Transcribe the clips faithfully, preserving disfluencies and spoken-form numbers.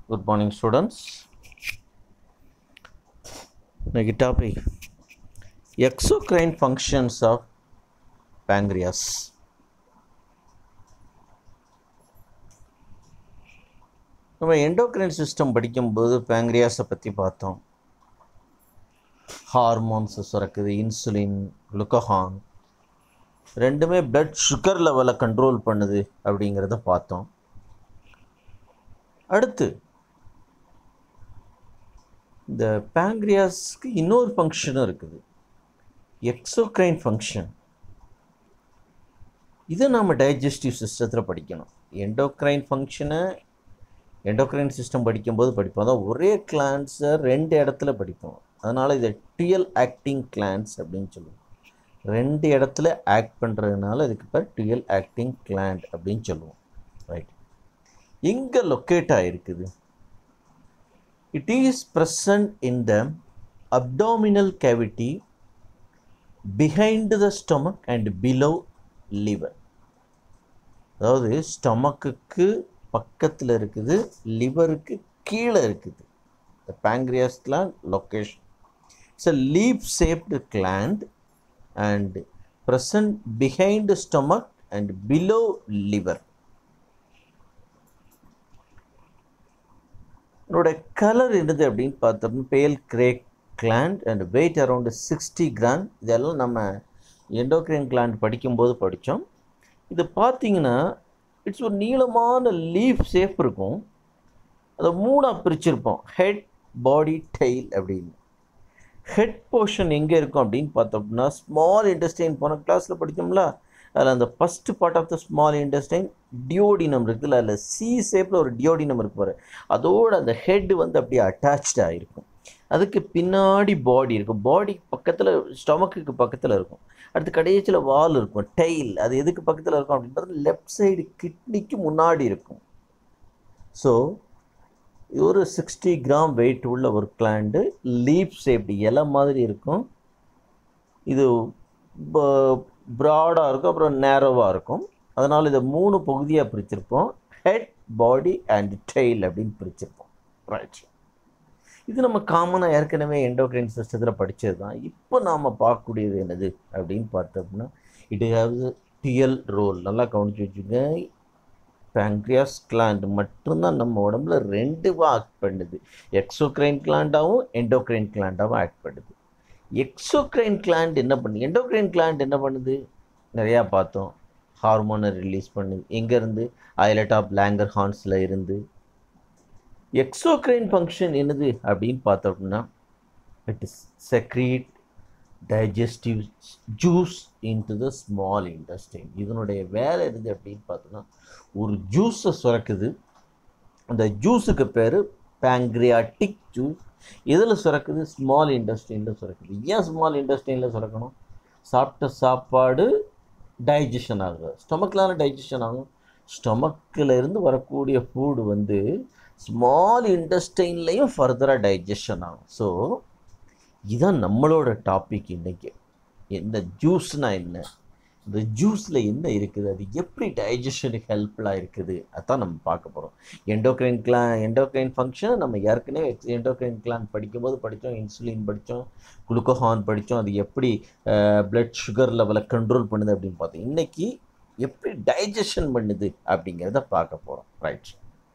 Good morning, students. Next topic: exocrine functions of pancreas. நம்ம endocrine system படிக்கும்போது பேங்க்ரியாஸை பற்றி பார்த்தோம். ஹார்மோன்ஸ் சுரக்குது, இன்சுலின், குளுக்கோஹான், ரெண்டுமே பிளட் சுகர் லெவலை கண்ட்ரோல் பண்ணுது அப்படிங்கிறத பார்த்தோம். அடுத்து இந்த பேங்க்ரியாஸ்க்கு இன்னொரு ஃபங்க்ஷனும் இருக்குது, எக்ஸோக்ரைன் ஃபங்க்ஷன். இதை நாம் டைஜஸ்டிவ் சிஸ்டத்தில் படிக்கணும். எண்டோக்ரைன் ஃபங்க்ஷனை எண்டோக்ரைன் சிஸ்டம் படிக்கும்போது படிப்போம். அதான் ஒரே கிளான்ஸை ரெண்டு இடத்துல படிப்போம். அதனால் இதை டுயல் ஆக்டிங் கிளான்ஸ் அப்படின்னு சொல்லுவோம். ரெண்டு இடத்துல ஆக்ட் பண்ணுறதுனால இதுக்கு பேர் டுயல் ஆக்டிங் கிளாண்ட் அப்படின்னு சொல்லுவோம். ரைட், எங்கே லொக்கேட் ஆகிருக்குது? It is present in the abdominal cavity behind the stomach and below liver. அதாவது ஸ்டொமக்குக்கு பக்கத்தில் இருக்குது, லிவருக்கு கீழே இருக்குது. The pancreas gland location. It's a leaf-shaped gland and present behind the stomach and below liver. இதோட கலர் என்னது அப்படின்னு பார்த்தோம்னா pale grey gland and weight around sixty gram. இதெல்லாம் நம்ம எண்டோக்ரைன் கிளாண்ட் படிக்கும்போது படித்தோம். இது பார்த்தீங்கன்னா இட்ஸ் ஒரு நீளமான லீஃப் ஷேப் இருக்கும். அதை மூணாக பிரிச்சிருப்போம், ஹெட், பாடி, டெய்ல் அப்படின்னு. ஹெட் போர்ஷன் எங்கே இருக்கும் அப்படின்னு பார்த்தோம்னா ஸ்மால் இன்டெஸ்டைன் போன கிளாஸில் படித்தோம்ல, அதில் அந்த first part of the small intestine duodenum இருக்குதுல்ல, அதில் சி ஷேப்பில் ஒரு டியோடினம் இருக்கு பாரு, அதோடு அந்த ஹெட் வந்து அப்படியே அட்டாச்சாக இருக்கும். அதுக்கு பின்னாடி பாடி இருக்கும், பாடி பக்கத்தில் ஸ்டொமக்குக்கு பக்கத்தில் இருக்கும். அடுத்து கடைசியில் வால் இருக்கும், டெய்ல். அது எதுக்கு பக்கத்தில் இருக்கும் அப்படின்னு பார்த்தா லெஃப்ட் சைடு கிட்னிக்கு முன்னாடி இருக்கும். ஸோ இது ஒரு சிக்ஸ்டி கிராம் வெயிட் உள்ள ஒரு கிளாண்டு, லீஃப் ஷேப்டு இலை மாதிரி இருக்கும். இது ப்ராடாக இருக்கும், அப்புறம் நேரோவாக இருக்கும். அதனால் இதை மூணு பகுதியாக பிரிச்சிருப்போம், ஹெட், பாடி அண்ட் டெய்ல் அப்படின்னு பிரிச்சிருப்போம். ரைட், இது நம்ம காமனாக ஏற்கனவே எண்டோக்ரைன் சிஸ்டத்தில் படித்தது தான். இப்போ நாம் பார்க்கக்கூடியது என்னது அப்படின்னு பார்த்தோம்னா இட் ஹேவ்ஸ் டுயல் ரோல். நல்லா கவனிச்சு வச்சுங்க, பேங்க்ரியாஸ் கிளாண்ட் மட்டும்தான் நம்ம உடம்புல ரெண்டுவாக ஆக்ட் பண்ணுது. எக்ஸோக்ரைன் கிளாண்டாகவும் எண்டோக்ரைன் கிளாண்டாகவும் ஆக்ட் பண்ணுது. எக்ஸோக்ரைன் கிளாண்ட் என்ன பண்ணுது, எண்டோக்ரைன் கிளாண்ட் என்ன பண்ணுது நிறையா பார்த்தோம். ஹார்மோனை ரிலீஸ் பண்ணுது. எங்கேருந்து? ஐலட் ஆஃப் லாங்கர்ஹான்ஸில் இருந்து. எக்ஸோக்ரைன் ஃபங்க்ஷன் என்னது அப்படின்னு பார்த்தோம்னா it is secrete digestive juice into the small intestine. இதனுடைய வேலை இருக்குது அப்படின்னு பார்த்தோம்னா ஒரு ஜூஸை சுரக்குது. அந்த ஜூஸுக்கு பேர் பேங்க்ரியாட்டிக் ஜூஸ். இதில் சுரக்குது, ஸ்மால் இன்டெஸ்டைனில் சுரக்குது. ஏன் ஸ்மால் இன்டெஸ்டைனில் சுரக்கணும்? சாப்பிட்ட சாப்பாடு டைஜஷன் ஆகுது, ஸ்டொமக்கில் டைஜஷன் ஆகும். ஸ்டொமக்கில் இருந்து வரக்கூடிய ஃபுட் வந்து ஸ்மால் இன்டெஸ்டைன்லேயும் ஃபர்தராக டைஜஷன் ஆகும். ஸோ இதுதான் நம்மளோட டாபிக் இன்றைக்கி. என்ன ஜூஸ்னால் என்ன, இந்த ஜூஸில் என்ன இருக்குது, அது எப்படி டைஜஷனுக்கு ஹெல்ப்ஃபுல்லாக இருக்குது, அதுதான் நம்ம பார்க்க போகிறோம். எண்டோக்ரைன் கிளா எண்டோக்ரைன் ஃபங்க்ஷன் நம்ம ஏற்கனவே எண்டோக்ரைன் கிளான் படிக்கும்போது படித்தோம். இன்சுலின் படித்தோம், குளுக்கோஹான் படித்தோம், அது எப்படி பிளட் சுகர் லெவலை கண்ட்ரோல் பண்ணுது அப்படின்னு பார்த்தோம். இன்றைக்கி எப்படி டைஜஷன் பண்ணுது அப்படிங்கிறத பார்க்க போகிறோம். Right,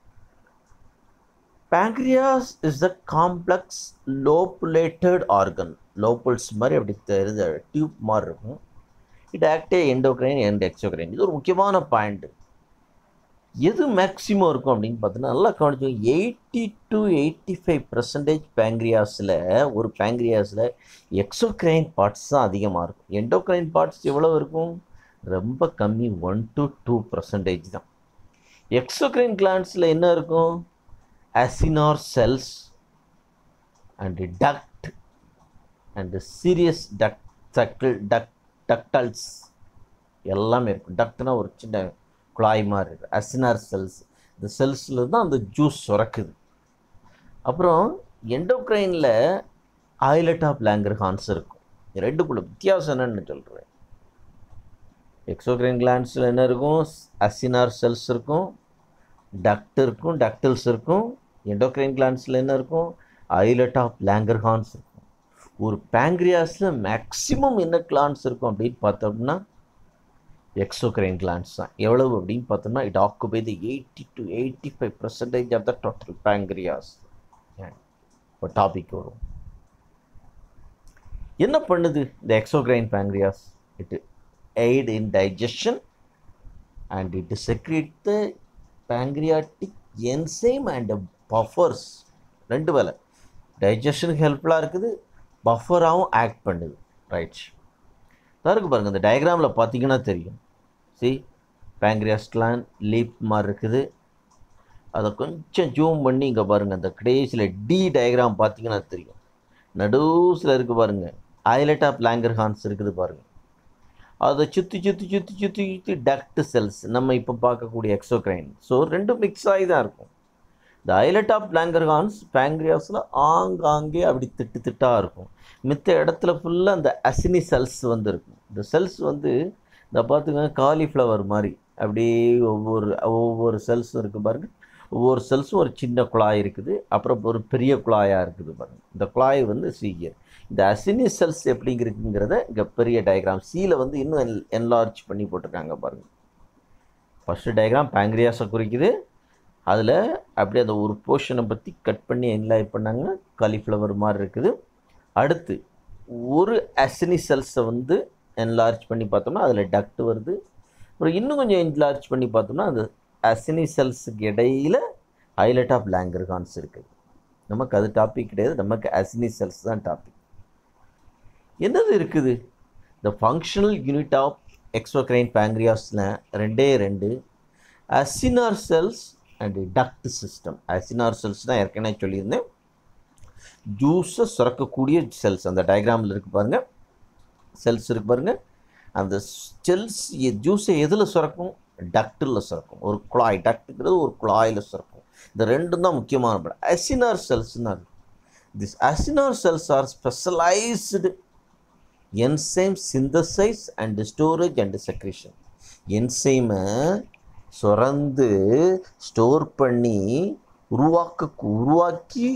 pancreas is the complex lobulated organ. Lobules மாதிரி அப்படி தெரிஞ்ச டியூப் மாதிரி இருக்கும். It acts endocrine and exocrine. இது ஒரு முக்கியமான பாயிண்ட். எது மேக்ஸிமம் இருக்கும் அப்படின்னு பார்த்தோன்னா நல்லா கவனிச்சு, eighty to eighty five percentage பேங்க்ரியாஸில் ஒரு பேங்க்ரியாஸில் எக்ஸோக்ரைன் பார்ட்ஸ் தான் அதிகமாக இருக்கும். எண்டோக்ரைன் பார்ட்ஸ் எவ்வளோ இருக்கும்? ரொம்ப கம்மி, ஒன் டு டூ பர்சன்டேஜ் தான். எக்ஸோக்ரைன் கிளாண்ட்ஸில் என்ன இருக்கும்? acinar cells and duct and serious duct ductal duct ductals எல்லாமே இருக்கும். டக்ட்னா ஒரு சின்ன குழாய் மாதிரி இருக்குது. அசினார் செல்ஸ், இந்த செல்ஸில் தான் அந்த ஜூஸ் சுரக்குது. அப்புறம் எண்டோக்ரைனில் ஐலட் ஆஃப் லாங்கர்ஹான்ஸ் இருக்கும். ரெண்டுக்குள்ள வித்தியாசம் என்னன்னு சொல்கிறேன். எக்ஸோக்ரைன் கிளாண்ட்ஸில் என்ன இருக்கும்? அசினார் செல்ஸ் இருக்கும், டக்ட் இருக்கும், டக்டில்ஸ் இருக்கும். எண்டோக்ரைன் கிளாண்ட்ஸில் என்ன இருக்கும்? ஐலட் ஆஃப் லாங்கர்ஹான்ஸ் இருக்கும். ஒரு பேங்க்ரியாஸில் மேக்ஸிமம் என்ன கிளாண்ட்ஸ் இருக்கும் அப்படின்னு பார்த்தோம்னா எக்ஸோக்ரைன் கிளாண்ட்ஸ் தான். எவ்வளவு அப்படின்னு பார்த்தோம்னா it occupy the eighty to eighty five percentage of the total pancreas. ஒரு டாபிக் வரும். என்ன பண்ணுது இந்த exocrine pancreas? It aid in digestion and it secrete the pancreatic enzyme and buffers. ரெண்டு வேலை, டைஜஷனுக்கு ஹெல்ப்ஃபுல்லாக இருக்குது, பஃபராகவும் ஆக்ட் பண்ணுது. ரைட், இருக்கு பாருங்கள். இந்த டயக்ராமில் பார்த்தீங்கன்னா தெரியும். சி பேங்க்ரியாஸ் கிளாண்ட் லீப் மாதிரி இருக்குது. அதை கொஞ்சம் ஜூம் பண்ணி இங்கே பாருங்கள். அந்த கடைசியில் டி டயக்ராம் பார்த்தீங்கன்னா தெரியும். நடுசில் இருக்குது பாருங்கள், ஐலட் ஆஃப் லாங்கர்ஹான்ஸ் இருக்குது பாருங்கள். அதை சுற்றி சுற்றி சுற்றி சுற்றி சுற்றி டக்ட் செல்ஸ் நம்ம இப்போ பார்க்கக்கூடிய எக்ஸோக்ரைன். ஸோ ரெண்டும் மிக்ஸ் ஆகி தான் இருக்கும். இந்த ஐலட் ஆஃப் லாங்கர்ஹான்ஸ் பேங்க்ரியாஸில் ஆங்காங்கே அப்படி திட்டு திட்டாக இருக்கும். மித்த இடத்துல ஃபுல்லாக அந்த அசினி செல்ஸ் வந்து இருக்கும். இந்த செல்ஸ் வந்து இந்த பார்த்துக்கோங்க காலிஃப்ளவர் மாதிரி அப்படியே ஒவ்வொரு ஒவ்வொரு செல்ஸும் இருக்குது பாருங்கள். ஒவ்வொரு செல்ஸும் ஒரு சின்ன குழாய் இருக்குது, அப்புறம் ஒரு பெரிய குழாயாக இருக்குது பாருங்கள். இந்த குழாய் வந்து சீகியர். இந்த அசினி செல்ஸ் எப்படிங்க இருக்குங்கிறத இங்கே பெரிய டயக்ராம் சீல வந்து இன்னும் என் என்லார்ஜ் பண்ணி போட்டிருக்காங்க பாருங்கள். ஃபஸ்ட்டு டயக்ராம் பேங்க்ரியாஸை குறிக்குது. அதில் அப்படியே அந்த ஒரு போர்ஷனை பற்றி கட் பண்ணி என்லாய் பண்ணாங்கன்னா காலிஃப்ளவர் மாதிரி இருக்குது. அடுத்து ஒரு அசினி செல்ஸை வந்து என்லார்ஜ் பண்ணி பார்த்தோம்னா அதில் டக்ட் வருது. அப்புறம் இன்னும் கொஞ்சம் என்லார்ஜ் பண்ணி பார்த்தோம்னா அந்த அசினி செல்ஸுக்கு இடையில் ஐலட் ஆஃப் லாங்கர்ஹான்ஸ் இருக்குது. நமக்கு அது டாபிக் கிடையாது, நமக்கு அசினி செல்ஸ் தான் டாபிக். என்னது இருக்குது? The functional unit of exocrine பேங்க்ரியாஸில் ரெண்டே ரெண்டு, acinar cells and duct system. Acinar cells தான் ஏற்கனவே சொல்லியிருந்தேன், ஜூஸை சுரக்கக்கூடிய செல்ஸ். அந்த டயக்ராமில் இருக்குது பாருங்கள், செல்ஸ் இருக்குது பாருங்கள். அந்த செல்ஸ் ஜூஸை எதில் சுரக்கும்? டக்டில் சுரக்கும். ஒரு குழாய், டக்டுங்கிறது ஒரு குழாயில் சுரக்கும். இந்த ரெண்டும் தான் முக்கியமான படம். அசினார் செல்ஸ்னா this acinar cells are specialised enzyme synthesis and storage and secretion. என்சைமை சுரந்து ஸ்டோர் பண்ணி உருவாக்க உருவாக்கி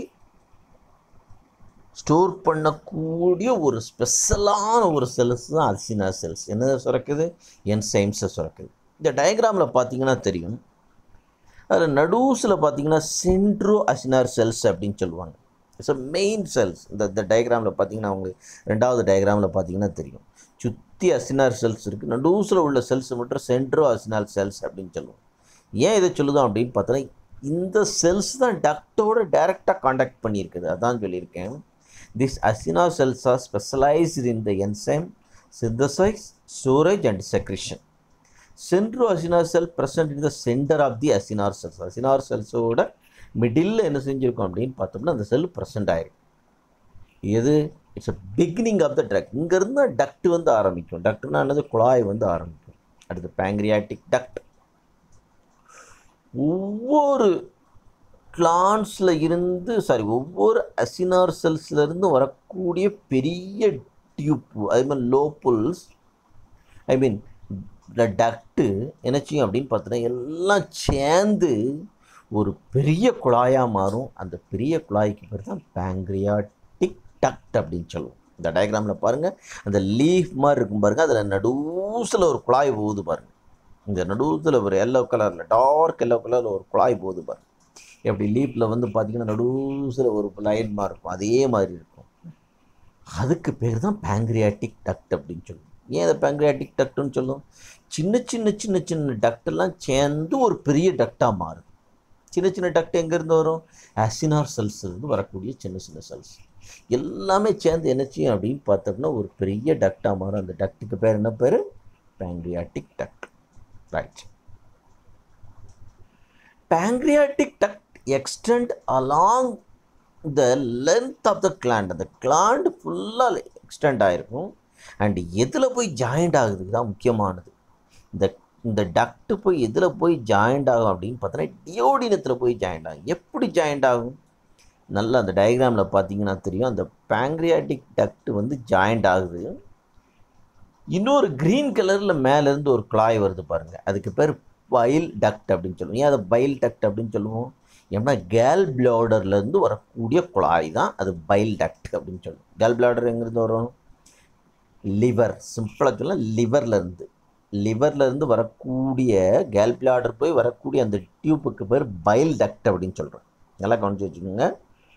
ஸ்டோர் பண்ணக்கூடிய ஒரு ஸ்பெஷலான ஒரு செல்ஸ் தான் அசினார் செல்ஸ். என்ன சுரக்குது? என்சைம்ஸை சுரக்குது. இந்த டயக்ராமில் பார்த்தீங்கன்னா தெரியும். அதில் நடுஸில் பார்த்தீங்கன்னா சென்ட்ரோ அசினார் செல்ஸ் அப்படின்னு சொல்லுவாங்க. It's a main cells. இந்த இந்த டயக்ராமில் பார்த்தீங்கன்னா உங்களுக்கு ரெண்டாவது டயக்ராமில் பார்த்தீங்கன்னா தெரியும். சுற்றி அசினார் செல்ஸ் இருக்குது, நடுஸில் உள்ள செல்ஸ் மட்டும் சென்ட்ரோ அசினார் செல்ஸ் அப்படின்னு சொல்லுவோம். ஏன் இதை சொல்லுதோம் அப்படின்னு பார்த்தோன்னா இந்த செல்ஸ் தான் டக்டோட டைரெக்டாக காண்டாக்ட் பண்ணியிருக்குது. அதான் சொல்லியிருக்கேன். This acinar cells are specialised in the enzyme synthesis, storage and secretion. Centro acinar cell present in the centre of the acinar cells. Acinar செல்ஸோட மிடில் என்ன செஞ்சுருக்கோம் அப்படின்னு பார்த்தோம்னா அந்த செல் ப்ரெசென்ட் ஆகிருக்கு. எது? It's a beginning of the duct. இங்கேருந்து தான் டக்ட் வந்து ஆரம்பிக்கும். டக்ட்னா என்னது? குழாய் வந்து ஆரம்பிக்கும். அடுத்து பேங்க்ரியாட்டிக் டக்ட். ஒவ்வொரு கிளான்ஸில் இருந்து சாரி ஒவ்வொரு அசினார் செல்ஸ்லேருந்து வரக்கூடிய பெரிய டியூப், அதே மாதிரி லோப்புல்ஸ், ஐ மீன் இந்த டக்ட்டு என்ன செய்யும் அப்படின்னு பார்த்தோன்னா எல்லாம் சேர்ந்து ஒரு பெரிய குழாயாக மாறும். அந்த பெரிய குழாய்க்கு பேர் தான் பேங்க்ரியாட்டிக் டக்ட் அப்படின்னு சொல்லுவோம். இந்த டயக்ராமில் பாருங்கள், அந்த லீஃப் மாதிரி இருக்கும் பாருங்கள், அதில் நடுஸில் ஒரு குழாய் போகுது பாருங்கள். இந்த நடுவில் ஒரு எல்லோ கலரில் டார்க் எல்லோ கலரில் ஒரு குழாய் போகுது பாருங்கள். எப்படி லீஃபில் வந்து பார்த்திங்கன்னா நடுஸில் ஒரு லைன் மாதிரி இருக்கும், அதே மாதிரி இருக்கும். அதுக்கு பேர் தான் பேங்க்ரியாட்டிக் டக்ட் அப்படின்னு சொல்லுவோம். ஏன் அதை பேங்க்ரியாட்டிக் டக்ட்டுன்னு சொல்லுவோம்? சின்ன சின்ன சின்ன சின்ன டக்டெல்லாம் சேர்ந்து ஒரு பெரிய டக்டாக மாறுது. சின்ன சின்ன டக்ட் எங்கேருந்து வரும்? அசினார் செல்ஸ்லேருந்து வரக்கூடிய சின்ன சின்ன செல்ஸ் எல்லாமே சேர்ந்து என்ன செய்யும் அப்படின்னு பார்த்தோம்னா ஒரு பெரிய டக்டாக மாறும். அந்த டக்டுக்கு பேர் என்ன பேர்? Pancreatic duct. Right. Pancreatic duct extend along the length of the gland. அந்த கிளாண்ட் ஃபுல்லாக எக்ஸ்டெண்ட் ஆகிருக்கும். அண்ட் எதில் போய் ஜாயிண்ட் ஆகுது தான் முக்கியமானது. இந்த இந்த டக்ட்டு போய் எதில் போய் ஜாயிண்ட் ஆகும் அப்படின்னு பார்த்தோன்னா டியோடினத்தில் போய் ஜாயிண்ட் ஆகும். எப்படி ஜாயிண்ட் ஆகும்? நல்லா அந்த டயக்ராமில் பார்த்தீங்கன்னா தெரியும். அந்த பேங்க்ரியாட்டிக் டக்ட் வந்து ஜாயிண்ட் ஆகுது. இன்னொரு க்ரீன் கலரில் மேலேருந்து ஒரு குழாய் வருது பாருங்கள், அதுக்கு பேர் பைல் டக்ட் அப்படின்னு சொல்லுவோம். ஏன் அதை பைல் டக்ட் அப்படின்னு சொல்லுவோம்? ஏன்னா கேல் பிளாடர்லேருந்து வரக்கூடிய குழாய் தான் அது பைல் டக்ட் அப்படின்னு சொல்லுவோம். கேல் பிளாடர் எங்கேருந்து வரும்? லிவர், சிம்பிளாக சொல்லலாம் லிவர்லேருந்து லிவர்லேருந்து வரக்கூடிய கேல் பிளாடர் போய் வரக்கூடிய அந்த டியூப்புக்கு பேர் பைல் டக்ட் அப்படின்னு சொல்கிறோம். நல்லா கவனிச்சு வச்சுக்கோங்க.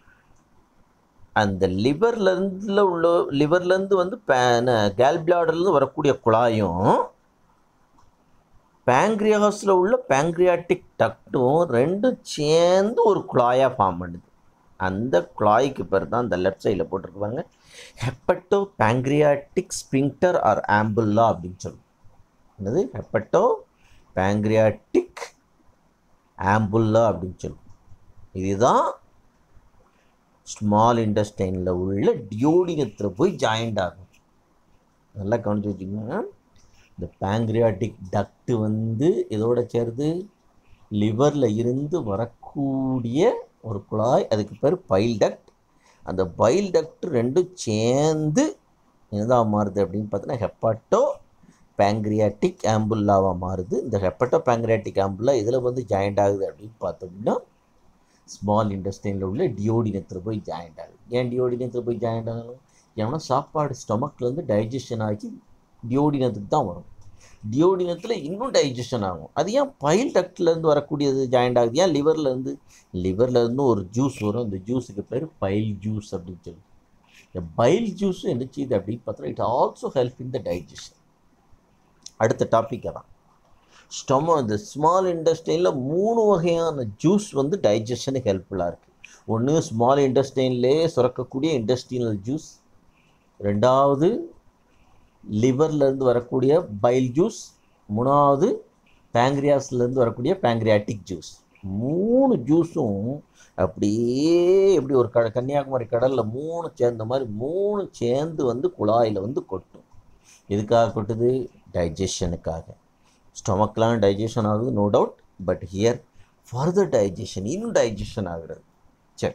அந்த லிவர்லேருந்து உள்ள லிவர்லேருந்து வந்து கேல் பிளாடர்லேருந்து வரக்கூடிய குழாயும் பேங்க்ரியாஸில் உள்ள பேங்க்ரியாட்டிக் டக்டும் ரெண்டும் சேர்ந்து ஒரு குழாயாக ஃபார்ம் பண்ணுது. அந்த குழாய்க்கு பேர் தான் அந்த லெஃப்ட் சைடில் போட்டிருக்குவாங்க hepato pancreatic sphincter or ampulla அப்படின்னு சொல்லுவோம். என்னது? ஹெப்பட்டோ பேங்க்ரியாட்டிக் ஆம்புல்லா அப்படின்னு சொல்லுவோம். இதுதான் ஸ்மால் இன்டெஸ்டைனில் உள்ள டியோடினத்தில் போய் ஜாயிண்ட் ஆகும். நல்லா கவனிச்சு வச்சுக்கோங்க. இந்த பேங்க்ரியாட்டிக் டக்ட் வந்து இதோட சேருது லிவரில் இருந்து வரக்கூடிய ஒரு குழாய், அதுக்கு பேர் பைல் டக்ட். அந்த பைல் டக்ட் ரெண்டும் சேர்ந்து என்னதான் மாறுது அப்படின்னு பார்த்தீங்கன்னா ஹெப்பட்டோ பேங்க்ரியாட்டிக் ஆம்புல்லாவாக மாறுது. இந்த ஹெப்பட்டோ பேங்க்ரியாட்டிக் ஆம்புல்லா இதில் வந்து ஜாயிண்ட் ஆகுது அப்படின்னு பார்த்தோம்னா ஸ்மால் இன்டெஸ்டைனில் உள்ள டியோடினத்தில் போய் ஜாயிண்ட் ஆகுது. ஏன் டியோடினத்தில் போய் ஜாயிண்ட் ஆகணும்? ஏன்னா சாப்பாடு ஸ்டொமக்லேருந்து டைஜஷன் ஆகி டியோடினத்துக்கு தான் வரும். டியோடினத்தில் இன்னும் டைஜஷன் ஆகும். அது ஏன் பைல் டக்ட்லேருந்து வரக்கூடியது ஜாயிண்ட் ஆகுது? ஏன் லிவர்லேருந்து லிவர்லேருந்து ஒரு ஜூஸ் வரும். அந்த ஜூஸுக்கு பேர் பைல் ஜூஸ் அப்படின்னு சொல்லி. இந்த பைல் ஜூஸ் என்ன செய்யுது அப்படின்னு பார்த்தா it also help in the digestion. அடுத்த டாப்பிக்கை தான் ஸ்டொம இந்த ஸ்மால் இன்டெஸ்டைனில் மூணு வகையான ஜூஸ் வந்து டைஜஷனுக்கு ஹெல்ப்ஃபுல்லாக இருக்குது. ஒன்று ஸ்மால் இன்டெஸ்டைன்லேயே சுரக்கக்கூடிய இன்டெஸ்டினல் ஜூஸ், ரெண்டாவது லிவர்லேருந்து வரக்கூடிய பைல் ஜூஸ், மூணாவது பேங்க்ரியாஸ்லேருந்து வரக்கூடிய பேங்க்ரியாட்டிக் ஜூஸ். மூணு ஜூஸும் அப்படியே எப்படி ஒரு க கன்னியாகுமரி கடலில் மூணு சேர்ந்த மாதிரி மூணு சேர்ந்து வந்து குழாயில் வந்து கொட்டும். எதுக்காக கொட்டுது? டைஜஷனுக்காக. ஸ்டொமக்லாம் டைஜஷன் ஆகுது no doubt, but here further digestion, இன்னும் டைஜஷன் ஆகுறது. சரி,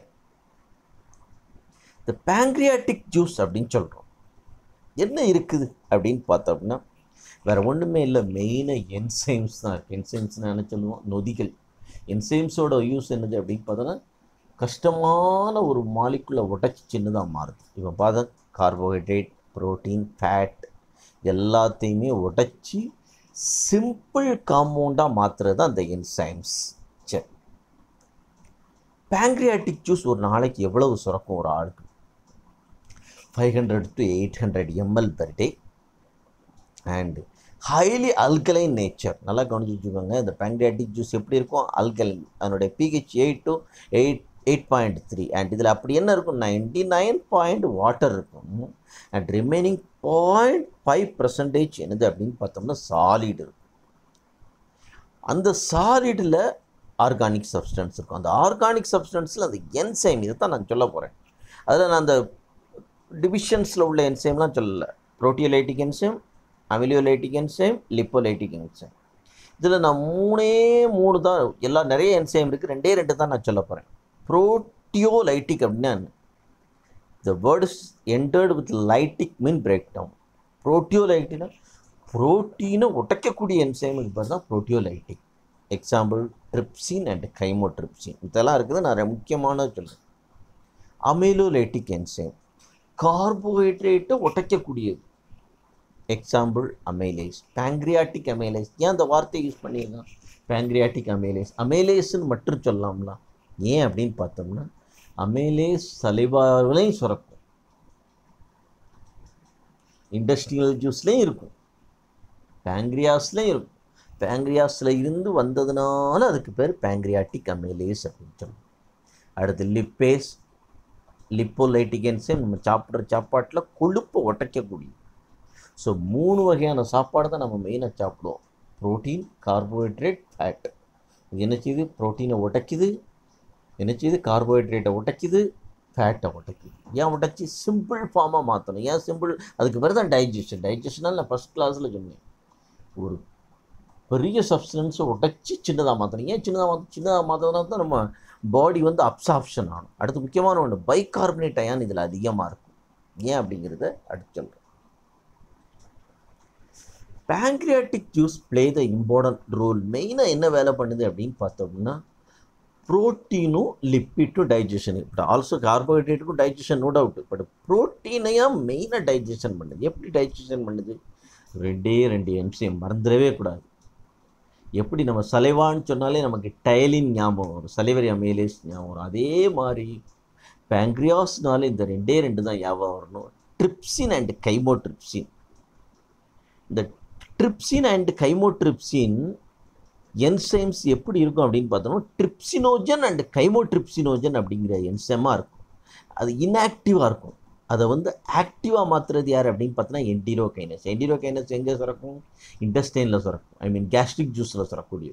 இந்த பேங்க்ரியாட்டிக் ஜூஸ் அப்படின்னு சொல்கிறோம். என்ன இருக்குது அப்படின்னு பார்த்தோம்னா வேறு ஒன்றுமே இல்லை, மெயினாக என்சைம்ஸ் தான் இருக்குது. என்சைம்ஸ்னால் என்ன சொல்லுவோம்? நொதிகள். என்சைம்ஸோட யூஸ் என்னது அப்படின்னு பார்த்தோன்னா கஷ்டமான ஒரு மாலிக்குள்ளே உடச்சி சின்னதாக மாறுது. இப்போ பார்த்தா கார்போஹைட்ரேட், ப்ரோட்டீன், ஃபேட் எல்லாத்தையுமே உடச்சி சிம்பிள் காம்பவுண்டாக மாற்றுறது தான் அந்த என்சைம்ஸ். சரி, பேங்க்ரியாட்டிக் ஜூஸ் ஒரு நாளைக்கு எவ்வளவு சுரக்கும் ஒரு ஆளுக்கு? Five hundred to eight hundred ml per day and highly alkaline nature. நல்லா கவனிச்சு வச்சுக்கோங்க. இந்த பேங்க்ரியாட்டிக் ஜூஸ் எப்படி இருக்கும்? அல்கலைன். அதனுடைய pH eight to eight eight point three and இதில் அப்படி என்ன இருக்கும்? நைன்டி நைன் பாயிண்ட் வாட்டர் இருக்கும் and remaining point five percentage என்னது அப்படின்னு பார்த்தோம்னா சாலிட் இருக்கும். அந்த சாலிடில் ஆர்கானிக் சப்ஸ்டன்ஸ் இருக்கும். அந்த ஆர்கானிக் சப்ஸ்டன்ஸில் அந்த என்சைம், இதை தான் நான் சொல்ல போகிறேன். அதில் நான் அந்த டிவிஷன்ஸில் உள்ள என்சைம்லாம் சொல்லலை. Proteolytic enzyme, amylolytic enzyme, lipolytic enzyme. இதில் நான் மூணே மூணு தான், எல்லாம் நிறைய என்சைம் இருக்குது, ரெண்டே ரெண்டு தான் நான் சொல்ல போகிறேன். புரோட்டியோலைட்டிக் அப்படின்னா the word is entered with lytic mean break down. புரோட்டியோலைட்டிக்னா புரோட்டீனை உடைக்கக்கூடிய என்சைமுக்கு பேர் தான் proteolytic. Example trypsin and chymotrypsin இதெல்லாம் இருக்குது. நான் முக்கியமான சொல்கிறேன். அமிலோலைட்டிக் என்சைம் கார்போஹைட்ரேட்டை உடைக்கக்கூடியது. Example amylase, pancreatic amylase. ஏன் அந்த வார்த்தையை யூஸ் பண்ணியிருக்கான்? பேங்க்ரியாட்டிக் அமைலேஸ், அமைலேஸ்ன்னு மட்டும் சொல்லலாம்லாம். ஏன் அப்படின்னு பார்த்தோம்னா அமைலேஸ் சலிவாவிலையும் சுரக்கும், இண்டஸ்ட்ரியல் ஜூஸ்லேயும் இருக்கும், பேங்க்ரியாஸ்லேயும் இருக்கும். பேங்க்ரியாஸில் இருந்து வந்ததுனால அதுக்கு பேர் பேங்க்ரியாட்டிக் அமைலேஸ் அப்படின்னு சொல்லுவோம். அடுத்து லிப்பேஸ், லிப்போலைட்டிக் என்சைம் நம்ம சாப்பிட்ற சாப்பாட்டில் கொழுப்பை உடைக்கக்கூடிய. ஸோ மூணு வகையான சாப்பாடு தான் நம்ம மெயினாக சாப்பிடுவோம். Protein, carbohydrate, fat. இது என்ன செய்யுது? ப்ரோட்டீனை உடைக்குது, என்ன செய்யுது? கார்போஹைட்ரேட்டை உடைக்குது, ஃபேட்டை உடைக்குது. ஏன் உடைச்சி? சிம்பிள் ஃபார்மாக மாற்றணும். ஏன் சிம்பிள்? அதுக்கு பேர் தான் டைஜஷன். டைஜஷனால் நான் ஃபஸ்ட் கிளாஸில் சொன்னேன், ஒரு பெரிய சப்ஸ்டன்ஸை உடைச்சி சின்னதாக மாற்றணும். ஏன் சின்னதாக மாற்ற சின்னதாக மாற்றினா தான் நம்ம பாடி வந்து அப்சார்ப்ஷன் ஆகணும். அடுத்து முக்கியமான ஒன்று, பைகார்பனேட் அயான் இதில் அதிகமாக இருக்கும். ஏன் அப்படிங்கிறத அடுத்து சொல்கிறேன். Pancreatic juice play the important role. மெயினாக என்ன வேலை பண்ணுது அப்படின்னு பார்த்தோம்னா ப்ரோட்டீனும் லிப்பிட்டும் டைஜஷன், பட் ஆல்சோ கார்போஹைட்ரேட்டுக்கும் டைஜஷன் நோ டவுட். பட் ப்ரோட்டீனையாக மெயினாக டைஜஷன் பண்ணுது. எப்படி டைஜஷன் பண்ணுது? ரெண்டே ரெண்டு என்சைம் மறந்துடவே கூடாது. எப்படி நம்ம சலைவான்னு சொன்னாலே நமக்கு டயலின் ஞாபகம் வரும், சலைவரி அமேலேஸ் ஞாபகம் வரும். அதே மாதிரி பேங்க்ரியாஸ்னாலே இந்த ரெண்டே ரெண்டு தான் ஞாபகம் வரணும், ட்ரிப்சின் அண்ட் கைமோட்ரிப்சின். இந்த ட்ரிப்சின் அண்ட் கைமோட்ரிப்சின் என்சைம்ஸ் எப்படி இருக்கும் அப்படின்னு பார்த்தோம்னா ட்ரிப்சினோஜன் அண்ட் கைமோட்ரிப்சினோஜன் அப்படிங்கிற என்சைமாக இருக்கும். அது இன்ஆக்டிவாக இருக்கும். அதை வந்து ஆக்டிவாக மாற்றுறது யார் அப்படின்னு பார்த்தோன்னா என்டிரோகைனஸ். என்டிரோகைனஸ் எங்கே சுரக்கும்? இன்டெஸ்டைனில் சுரக்கும், ஐ மீன் கேஸ்ட்ரிக் ஜூஸில் சுரக்கூடிய.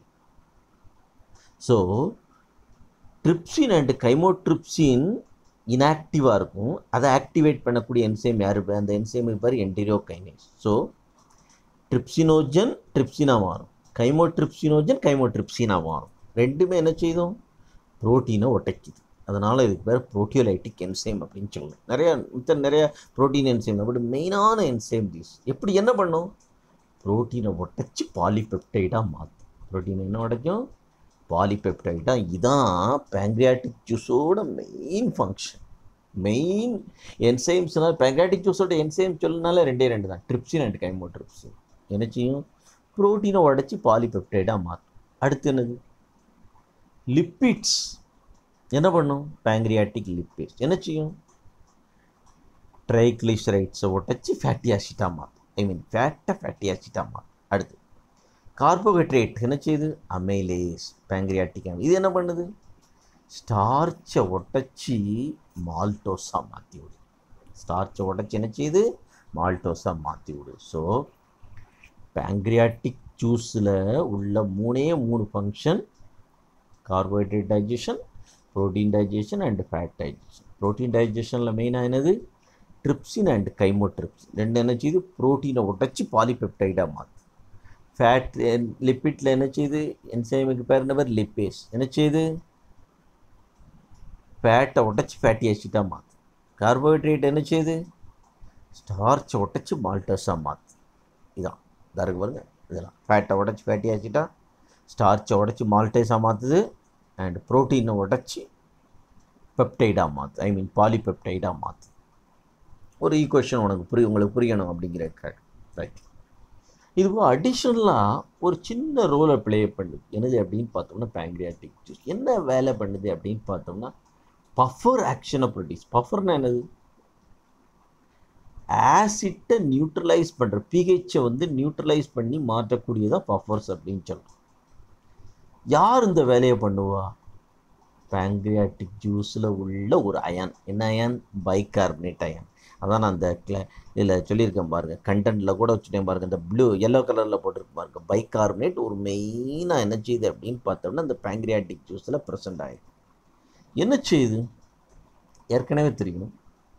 ஸோ ட்ரிப்சின் அண்ட் கைமோட்ரிப்சின் இன்ஆக்டிவாக இருக்கும். அதை ஆக்டிவேட் பண்ணக்கூடிய என்சைம் யார்? அந்த என்சைமுக்கு பேர் என்டிரோகைனஸ். ஸோ ட்ரிப்சினோஜன் ட்ரிப்சினாக மாறும், கைமோட்ரிப்சினோஜன் கைமோட்ரிப்சினாக மாறும். ரெண்டுமே என்ன செய்யும்? ப்ரோட்டீனை ஒட்டைக்குது. அதனால் இதுக்கு பேர் ப்ரோட்டியோலைட்டிக் என்சைம் அப்படின்னு சொல்லணும். நிறையா மித்த நிறையா ப்ரோட்டீன் என்சைம், பட் மெயினான என்சைம் தீஸ். எப்படி என்ன பண்ணும்? ப்ரோட்டீனை ஒட்டைச்சி பாலிபெப்டைடாக மாற்றும். ப்ரோட்டீனை என்ன உடைக்கும்? பாலிபெப்டைடாக. இதுதான் பேங்க்ரியாட்டிக் ஜூஸோட மெயின் ஃபங்க்ஷன். மெயின் என்சைம்ஸ்னால் பேங்க்ரியாட்டிக் ஜூஸோட என்சைம் சொல்லனால ரெண்டே ரெண்டு தான், ட்ரிப்சின் அண்ட் கைமோட்ரிப்சின். என்ன செய்யும்? ப்ரோட்டீனை உடைச்சி பாலிபெப்டைடாக மாற்றும். அடுத்து என்னது? லிப்பிட்ஸ் என்ன பண்ணும்? பேங்க்ரியாட்டிக் லிப்பிட்ஸ் என்ன செய்யும்? ட்ரைக்ளிசரைட்ஸை உடைச்சி ஃபேட்டி ஆசிட்டாக மாற்றும், ஐ மீன் ஃபேட்டை ஃபேட்டி ஆசிட்டாக மாற்றும். அடுத்து கார்போஹைட்ரேட் என்ன செய்யுது? Amylase, pancreatic. இது என்ன பண்ணுது? ஸ்டார்ச்சை உடைச்சி மால்டோஸாக மாற்றி விடு. ஸ்டார்ச்சை உடைச்சி என்ன செய்யுது? மால்டோஸாக மாற்றி விடு. ஸோ பேங்க்ரியாட்டிக் ஜூஸில் உள்ள மூணே மூணு function: carbohydrate digestion, protein digestion and fat digestion. Protein டைஜஷனில் மெயினாக என்னது? ட்ரிப்சின் அண்ட் கைமோட்ரிப்சின் ரெண்டு என்ன செய்யுது? ப்ரோட்டீனை உடைச்சி பாலிபெப்டைடாக மாற்று. ஃபேட் லிப்பிட்டில் என்ன செய்யுது? என்சைமுக்கு பேர் என்ன பேர்? லிப்பேஸ். என்ன செய்யுது? ஃபேட்டை உடைச்சி ஃபேட்டி ஆசிட்டாக மாற்று. கார்போஹைட்ரேட் என்ன செய்யுது? ஸ்டார்ச்சை உடைச்சி மால்டஸாக மாற்று. இதான் தருக்கு பாருங்க. இதெல்லாம் ஃபேட்டை உடைச்சி ஃபேட்டி ஆசிட்டாக, ஸ்டார்ச்சை உடைச்சி மால்டேஸாக மாற்றுது, அண்ட் ப்ரோட்டீனை உடைச்சி பெப்டைடாக மாற்று, ஐ மீன் பாலிபெப்டைடாக மாற்று. ஒரு ஈக்குவேஷன் உனக்கு புரிய உங்களுக்கு புரியணும் அப்படிங்கிற ரைட். இதுவும் அடிஷ்னலாக ஒரு சின்ன ரோலை ப்ளே பண்ணுது. என்னது அப்படின்னு பார்த்தோம்னா பேங்க்ரியாட்டிக் ஜூஸ் என்ன வேலை பண்ணுது அப்படின்னு பார்த்தோம்னா பஃபர் ஆக்ஷனை ப்ரொடியூஸ். பஃபர்னா என்னது? ஆசிட்டை நியூட்ரலைஸ் பண்ணுற, பிஹெச்சை வந்து நியூட்ரலைஸ் பண்ணி மாற்றக்கூடியதான் பஃபர்ஸ் அப்படின்னு சொல்கிறோம். யார் இந்த வேலையை பண்ணுவா? பேங்க்ரியாட்டிக் ஜூஸில் உள்ள ஒரு அயன். என்ன அயன்? Bicarbonate iron. அதான் நான் அந்த கிள இதில் சொல்லியிருக்கேன் பாருங்கள், கண்டென்ட்டில் கூட வச்சுட்டேன் பாருங்கள், இந்த ப்ளூ எல்லோ கலரில் போட்டிருக்கு பாருங்கள். பைகார்பனேட் ஒரு மெயினாக என்ன செய்யுது அப்படின்னு பார்த்தோம்னா இந்த பேங்க்ரியாட்டிக் ஜூஸில் ப்ரெசென்ட் ஆகிடும். என்ன செய்யுது? ஏற்கனவே தெரியணும்,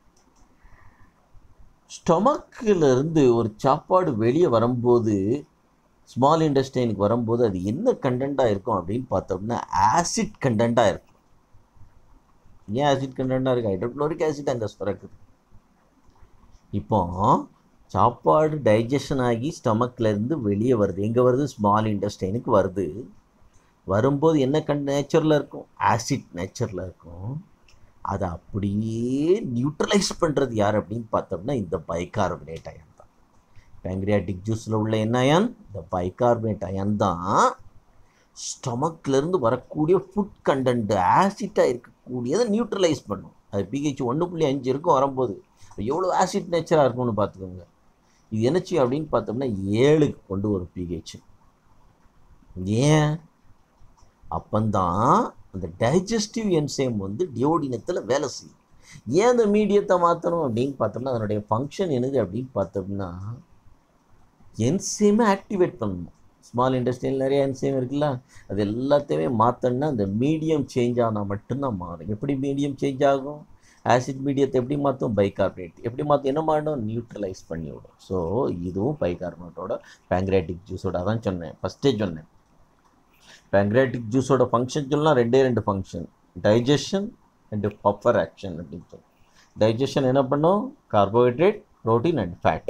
ஸ்டொமக்கிலிருந்து ஒரு சாப்பாடு வெளியே வரும்போது, ஸ்மால் இன்டெஸ்டைனுக்கு வரும்போது அது என்ன கண்டென்ட்டாக இருக்கும் அப்படின்னு பார்த்தோம்னா ஆசிட் கண்டென்ட்டாக இருக்கும். ஏன் ஆசிட் கண்டென்ட்டாக இருக்குது? ஹைட்ரோக்ளோரிக் ஆசிட் அங்கே சுரக்குது. இப்போ சாப்பாடு டைஜஷன் ஆகி ஸ்டொமக்லேருந்து வெளியே வருது. எங்கே வருது? ஸ்மால் இன்டெஸ்டைனுக்கு வருது. வரும்போது என்ன கண்ட் நேச்சரில் இருக்கும்? ஆசிட் நேச்சரில் இருக்கும். அதை அப்படியே நியூட்ரலைஸ் பண்ணுறது யார் அப்படின்னு பார்த்தோம்னா இந்த பைகார்பனேட் அயன் தான். பேங்க்ரியாட்டிக் ஜூஸில் உள்ள என்ன அயன்? இந்த பைகார்பனேட் அயன் தான் ஸ்டொமக்லேருந்து வரக்கூடிய ஃபுட் கண்டென்ட் ஆசிட்டாக இருக்கக்கூடியதை நியூட்ரலைஸ் பண்ணும். அது பிஹெச் ஒன்று புள்ளி அஞ்சு இருக்கும் வரும்போது, எவ்வளோ ஆசிட் நேச்சராக இருக்கும்னு பார்த்துக்கோங்க. இது என்ன செய்யும் அப்படின்னு பார்த்தோம்னா ஏழுக்கு கொண்டு வரும் பிஹெச். ஏன்? அப்பந்தான் அந்த டைஜஸ்டிவ் என்சைம் வந்து டியோடினத்தில் வேலை செய்யும். ஏன் அந்த மீடியத்தை மாற்றணும் அப்படின்னு பார்த்தோம்னா அதனுடைய ஃபங்க்ஷன் என்னது அப்படின்னு பார்த்தோம்னா என்சைமை ஆக்டிவேட் பண்ணணும். ஸ்மால் இன்டெஸ்டைனில் நிறைய என்சைம் இருக்குல்ல, அது எல்லாத்தையுமே மாற்றணும்னா அந்த மீடியம் சேஞ்ச் ஆனால் மட்டும்தான் மாறும். எப்படி மீடியம் சேஞ்ச் ஆகும்? ஆசிட் மீடியத்தை எப்படி மாற்றும்? பைகார்பனேட். எப்படி மாற்றும்? என்ன மாறும்? நியூட்ரலைஸ் பண்ணி விடும். ஸோ இதுவும் பைகார்பனேட்டோட பேங்க்ரியாட்டிக் ஜூஸோட தான் சொன்னேன், ஃபஸ்ட்டே சொன்னேன். பேங்க்ரியாட்டிக் ஜூஸோட ஃபங்க்ஷன் சொல்லலாம் ரெண்டே ரெண்டு function, digestion and buffer action அப்படின்னு சொல்லணும். டைஜஷன் என்ன பண்ணும்? Carbohydrate, protein and fat.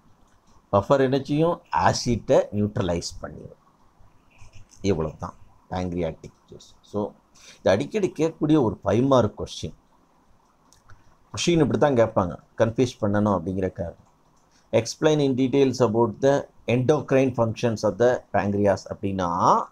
Buffer என்ன செய்யும்? ஆசிட்டை நியூட்ரலைஸ் பண்ணிடும். இவ்வளோ தான். pancreatic juice. ஸோ இது அடிக்கடி கேட்கக்கூடிய ஒரு ஃபைவ் மார்க் கொஸ்டின். கொஸ்டின் இப்படி தான் கேட்பாங்க, கன்ஃபியூஸ் பண்ணணும் அப்படிங்கிறக்காக. Explain in details about the endocrine functions of the pancreas அப்படின்னா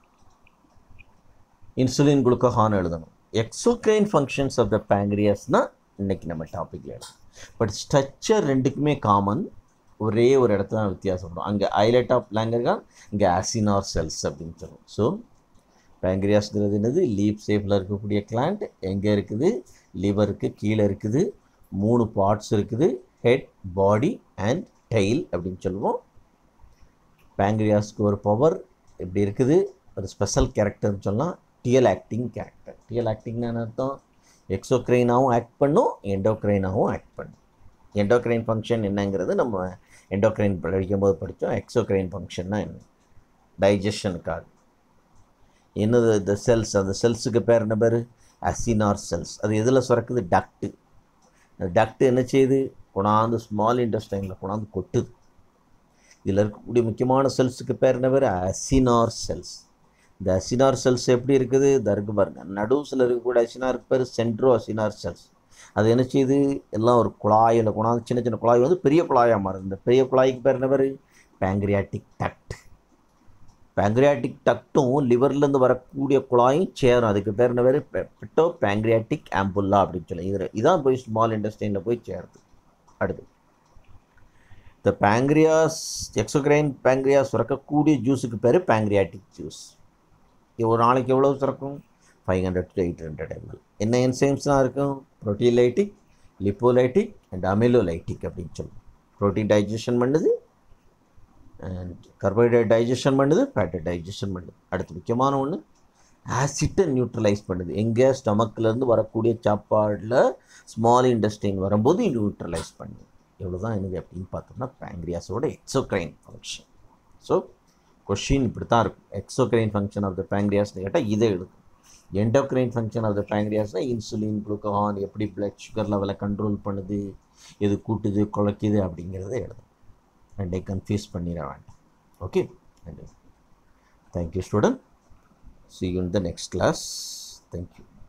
இன்சுலின் குளுக்கோகான் எழுதணும். எக்ஸோக்ரைன் ஃபங்க்ஷன்ஸ் ஆஃப் த பேங்க்ரியாஸ்னால் இன்றைக்கி நம்ம டாப்பிக்கில் எழுதணும். பட் ஸ்ட்ரக்சர் ரெண்டுக்குமே காமன், ஒரே ஒரு இடத்துல தான் வித்தியாசப்படும். அங்கே ஐலட் ஆஃப் லாங்கர்கான், இங்கே ஆசினார் செல்ஸ் அப்படின்னு சொல்லுவோம். ஸோ பேங்க்ரியாஸ்ங்கிறது என்னது, லீப் ஷேப்பில் இருக்கக்கூடிய கிளாண்ட். எங்கே இருக்குது, லிவருக்கு கீழே இருக்குது. மூணு பார்ட்ஸ் இருக்குது, ஹெட், பாடி அண்ட் டெயில் அப்படின்னு சொல்லுவோம். பேங்க்ரியாஸ்க்கு ஒரு பவர் எப்படி இருக்குது, ஒரு ஸ்பெஷல் கேரக்டர்னு சொல்லலாம், டிஎல் ஆக்டிங் கேரக்டர். டிஎல் ஆக்டிங்னு அர்த்தம் எக்ஸோக்ரைனாகவும் ஆக்ட் பண்ணும், எண்டோக்ரைனாகவும் ஆக்ட் பண்ணும். எண்டோக்ரைன் ஃபங்க்ஷன் என்னங்கிறது நம்ம எண்டோக்ரைன் படிக்கும்போது படித்தோம். எக்ஸோக்ரைன் ஃபங்க்ஷன்னா என்ன, டைஜஷனுக்காக. என்னது இந்த செல்ஸ், அந்த செல்ஸுக்கு பேர் என்ன பேர், அசினார் செல்ஸ். அது எதில் சுரக்குது, டக்ட்டு. அந்த டக்ட்டு என்ன செய்யுது, கொண்டாந்து ஸ்மால் இன்டெஸ்டைனில் கொண்டாந்து கொட்டுது. இதில் இருக்கக்கூடிய முக்கியமான செல்ஸுக்கு பேர் என்ன பேர், அசினார் செல்ஸ். இந்த அசினார் செல்ஸ் எப்படி இருக்குது, தருக்கு பாருங்க, நடுவில் இருக்கக்கூடிய அசினாருக்கு பேர் சென்ட்ரோ அசினார் செல்ஸ். அது என்ன செய்யுது, எல்லாம் ஒரு குழாயில் கொண்டாந்து சின்ன சின்ன குழாய் வந்து பெரிய குழாயாக மாறுது. இந்த பெரிய குழாய்க்கு பேர் என்ன பேர், பேங்க்ரியாட்டிக் டக்ட். பேங்க்ரியாட்டிக் டக்ட்டும் லிவர்லேருந்து வரக்கூடிய குழாயும் சேரும், அதுக்கு பேர் என்ன பேர், பெட்டோ பேங்க்ரியாட்டிக் ஆம்புல்லா அப்படின்னு சொல்லி. இதில் இதான் போய் ஸ்மால் இன்டெஸ்டைனில் போய் சேருது. அடுத்து இந்த பேங்க்ரியாஸ், எக்ஸோக்ரைன் பேங்க்ரியாஸ் சுரக்கக்கூடிய ஜூஸுக்கு பேர் பேங்க்ரியாட்டிக் ஜூஸ். ஒரு நாளைக்கு எவ்வளோ சுரக்கும், five hundred to eight hundred ML. என்ன என்சைம்ஸ்லாம் இருக்கும், ப்ரோட்டீன்லைட்டிக், லிப்போலைட்டிக் அண்ட் அமிலோலைட்டிக் அப்படின்னு சொல்லுவோம். ப்ரோட்டீன் டைஜஷன் பண்ணுது அண்ட் கார்போஹைட்ரேட் டைஜஷன் பண்ணுது, ஃபேட்டை டைஜஷன் பண்ணுது. அடுத்து முக்கியமான ஒன்று, ஆசிட்டை நியூட்ரலைஸ் பண்ணுது. எங்கே, ஸ்டமக்கிலேருந்து வரக்கூடிய சாப்பாடில் ஸ்மால் இன்டெஸ்டைன் வரும்போது நியூட்ரலைஸ் பண்ணுது. எவ்வளோ தான் என்னது அப்படின்னு பார்த்தோம்னா பேங்க்ரியாஸோட எக்ஸோக்ரைன் ஃபங்க்ஷன். ஸோ கொஷின் இப்படி தான் இருக்கும். எக்ஸோக்ரைன் ஃபங்க்ஷன் ஆஃப் த பேங்க்ரியாஸ்னு கேட்டால் இதை எழுதும். எண்டோக்ரைன் ஃபங்க்ஷன் ஆஃப் த பேங்க்ரியாஸ்னால் இன்சுலின் குளுக்கோகான் எப்படி பிளட் சுகர் லெவலை கண்ட்ரோல் பண்ணுது, எது கூட்டுது குலைக்குது அப்படிங்கிறத எழுதும். அண்டை கன்ஃபியூஸ் பண்ணிட வேண்டாம். Okay, and thank you student. See you in the next class. Thank you.